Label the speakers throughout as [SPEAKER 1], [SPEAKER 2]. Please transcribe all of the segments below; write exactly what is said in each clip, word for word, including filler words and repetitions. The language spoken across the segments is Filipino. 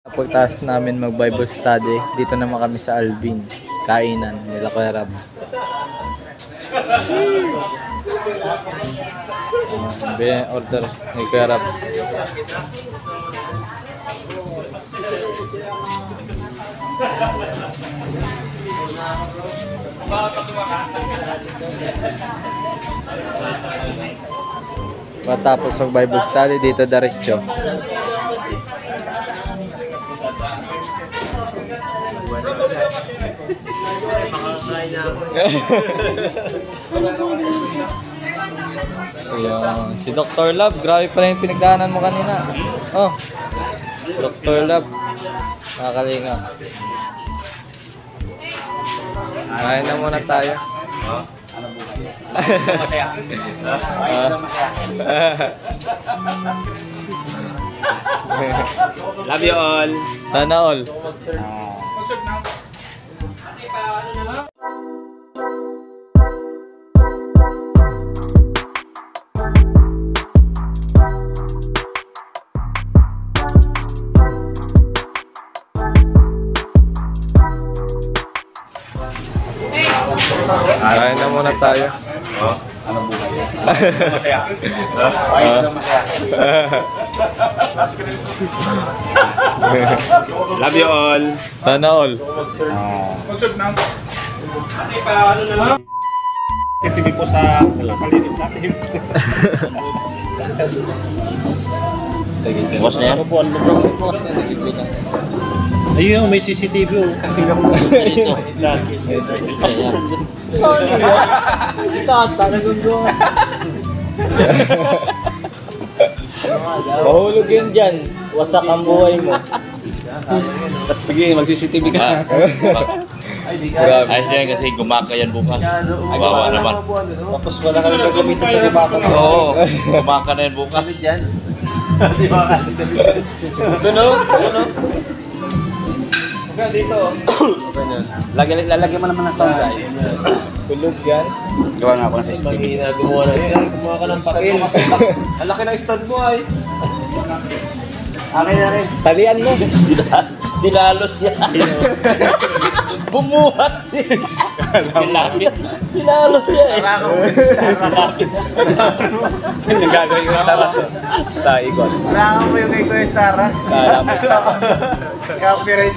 [SPEAKER 1] Pagtas namin mag Bible study, dito naman kami sa Alvin, kainan nila Kuya Rab. Uh, order ni Kuya Rab. Matapos mag Bible study dito diretso. So yung si Doctor Love, grabe pala yung pinagdaanan mo kanina. Oh, Doctor Love, nakakalinga. Kain na muna tayo.
[SPEAKER 2] Masaya. Love you all.
[SPEAKER 1] Sana all. Kain na muna tayo.
[SPEAKER 2] Oh, ano buhay? Masaya. Ay, masaya. Love you all.
[SPEAKER 1] Sana all.
[SPEAKER 2] Magsub na. Ate pa ano na lang. T V po sa palitin sa atin. Boss na yan?
[SPEAKER 1] Boss na yan.
[SPEAKER 2] Ayun, may C C T V oh. Tingnan mo dito.
[SPEAKER 1] Si Tata, nagundong. Mahulog yun dyan. Wasak ang buhay mo.
[SPEAKER 2] Ba't bigyan, mag-C C T V ka? Ayos yan kasi gumaka yan bukas. Kawawa naman.
[SPEAKER 1] Tapos wala ka nang gagamitin sa libaka mo.
[SPEAKER 2] Oo, gumaka na yan bukas.
[SPEAKER 1] Ito no? Ito no? Dito.
[SPEAKER 2] Lagi, lalagyan mo naman ng soundside.
[SPEAKER 1] Tulog yan.
[SPEAKER 2] Gawa nga ako ng C C T V.
[SPEAKER 1] Gumawa na yan. Gumawa ka ng papel. Ang laki ng stand mo ay.
[SPEAKER 2] Akin na rin.
[SPEAKER 1] Talian mo.
[SPEAKER 2] Dinalo siya. Bumuhat. Dilapit. Dinalo siya eh. Dilapit. Yung gagawin ko sa ikon.
[SPEAKER 1] Marangan mo yung kay Kuya Starax. Copyright.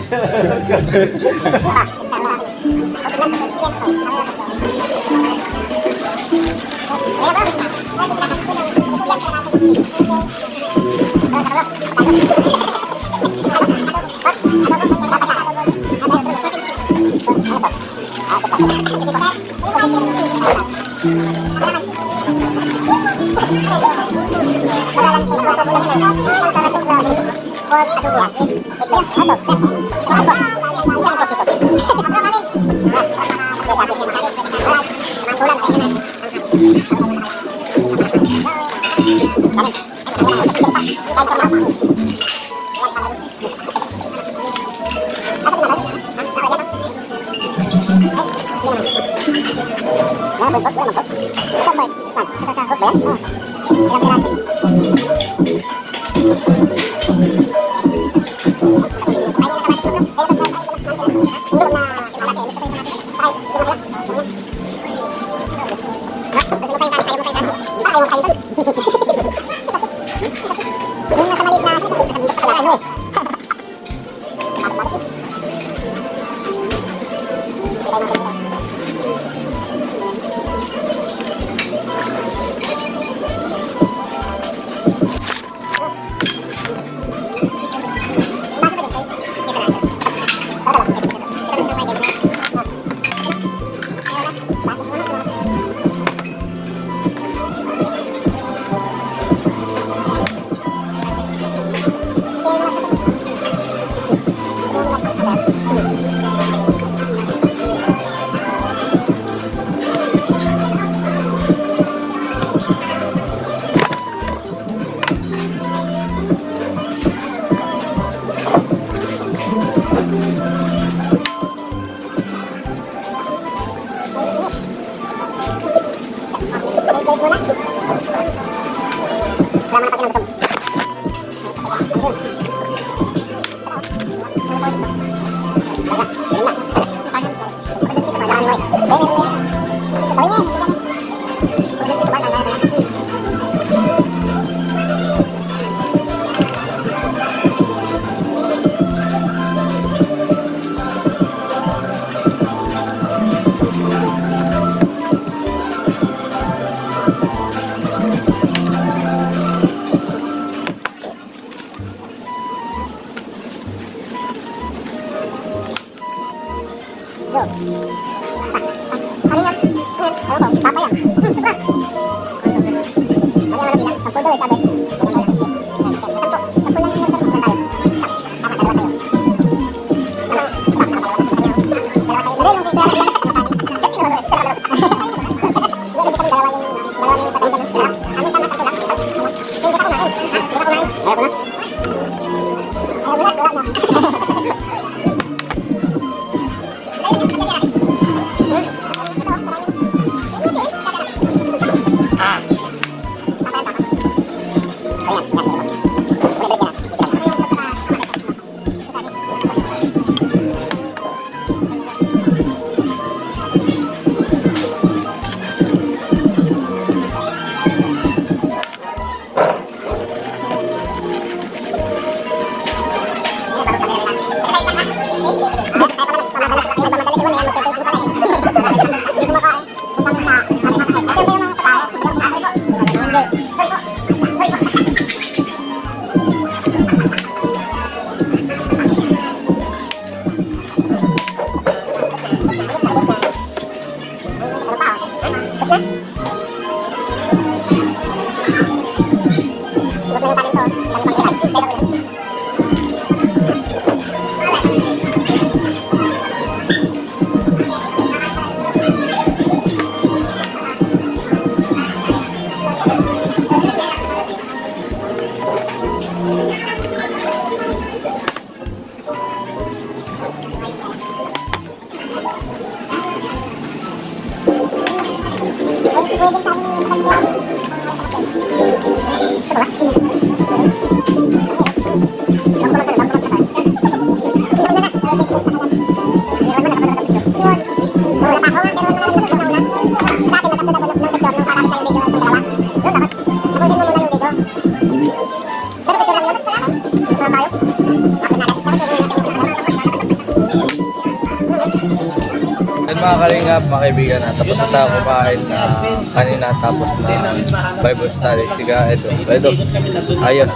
[SPEAKER 1] Yan mga kalingap, mga kaibigan na tapos na tayo kumain na kanina tapos na Bible study. Siga, ito. Ito. Ayos.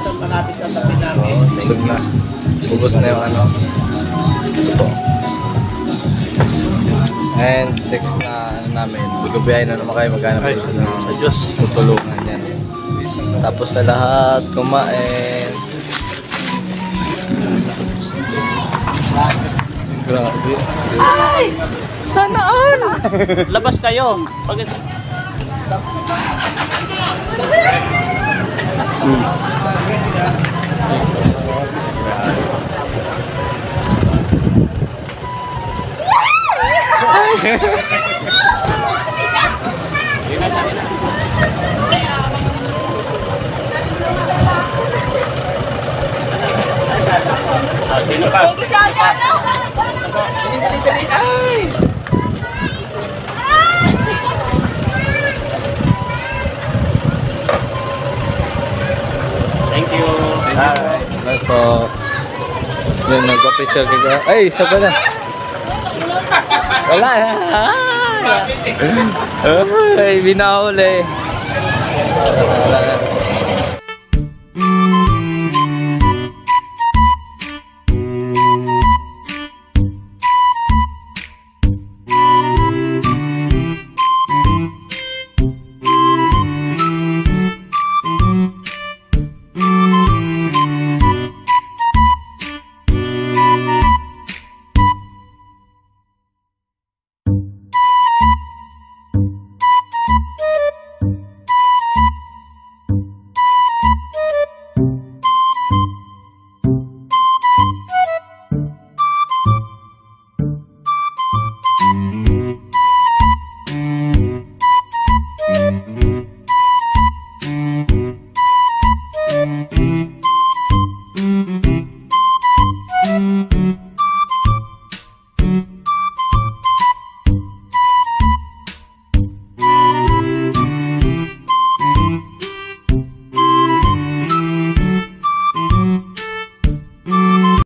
[SPEAKER 1] Oh, busog na. Ubus na yung ano. Ito. And text na ano namin. Bugabiyahin na naman kayo maghanap ng sa Diyos. Tutulungan yan. Tapos na lahat kumain. Grabe.
[SPEAKER 3] Ay! Sana all!
[SPEAKER 2] Labas kayo. Pag Sino pa?
[SPEAKER 3] Dali, dali, ay!
[SPEAKER 2] Thank you.
[SPEAKER 1] Hi. Nice po. Yun, nagpa-picture ka. Ay, isa pa na. Wala na. Ay, binahuli. Wala na.